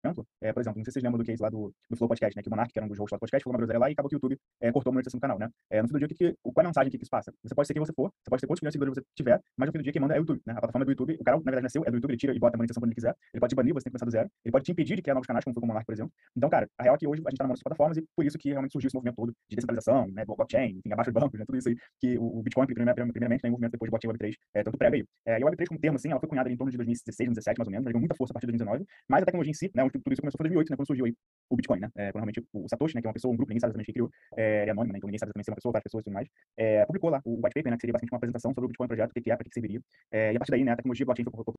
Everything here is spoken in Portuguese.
por exemplo, não sei se vocês lembram do case lá do Flow Podcast, né, que o Monark, que era um dos hosts lá do podcast, falou uma groselha lá e acabou que o YouTube cortou a monetização do canal, né? No fim do dia, qual é a mensagem que isso passa? Você pode ser quem você for, você pode ter quantos milhões de seguidores você tiver, mas no fim do dia quem manda é o YouTube, né? A plataforma é do YouTube, o canal, na verdade, não é seu, é do YouTube, ele tira e bota a monetização quando ele quiser, ele pode te banir, você tem que começar do zero, ele pode te impedir de criar novos canais, como foi com o Monark, por exemplo. Então, cara, a real é que hoje a gente tá na mão dessas plataformas e por isso que realmente surgiu esse movimento todo de descentralização, né, blockchain, enfim, abaixo de bancos, né, tudo isso aí que o Bitcoin, primeiramente, né, o movimento depois de blockchain Web3, tanto prega aí. E a Web3 como termo, assim, ela foi cunhada em torno de 2016, 2017, mais ou menos, ela ganhou muita força a partir de 2019, mas a tecnologia em si, né, onde tudo isso começou foi em 2008, né, quando surgiu aí o Bitcoin, né, quando realmente o Satoshi, né, que é uma pessoa, um grupo, ninguém sabe exatamente quem criou, ele é anônimo, né, então ninguém sabe exatamente se é uma pessoa, várias pessoas e tudo mais, publicou lá o white paper, né, que seria basicamente uma apresentação sobre o Bitcoin projeto, o que é, para que serviria, e a partir daí, né, a tecnologia blockchain foi